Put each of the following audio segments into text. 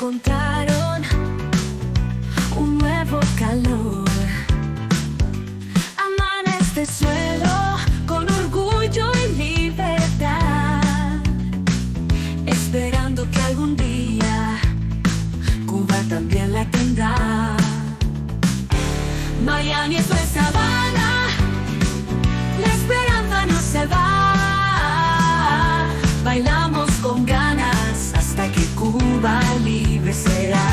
encontraron un nuevo calor. Aman este suelo con orgullo y libertad, esperando que algún día Cuba también la tendrá. Miami es nuestra Habana, la esperanza no se va. Bailamos con ganas hasta que Cuba libre será.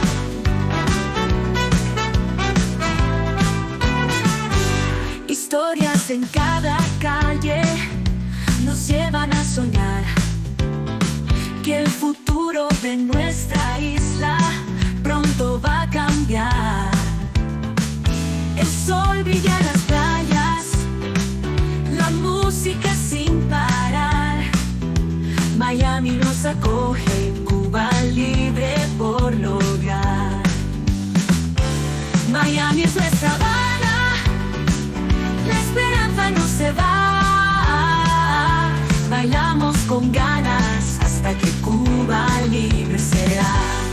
Historias en cada calle nos llevan a soñar que el futuro de nuestra isla pronto va a cambiar. El sol brilla en las playas, la música sin parar. Miami nos acoge, Cuba libre por lograr. Miami es nuestra Habana, la esperanza no se va. Bailamos con ganas hasta que Cuba libre será.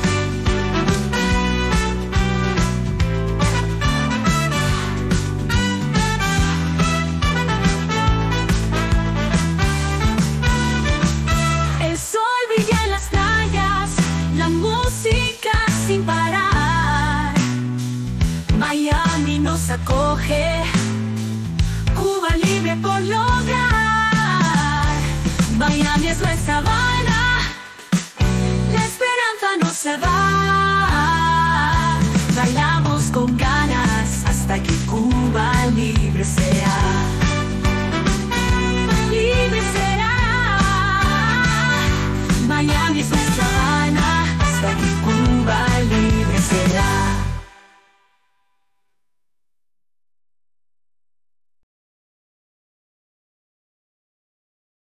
El sol brilla en las playas, la música sin parar. Miami nos acoge, Cuba libre por lograr. Miami es nuestra Habana,